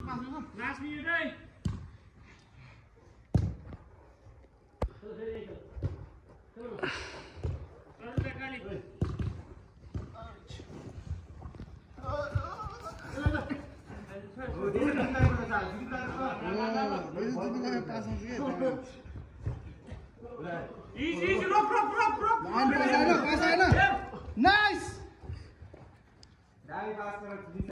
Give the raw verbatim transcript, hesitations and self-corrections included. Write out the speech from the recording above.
Last minute day. Easy, easy, rock, rock, rock, rock. Nice.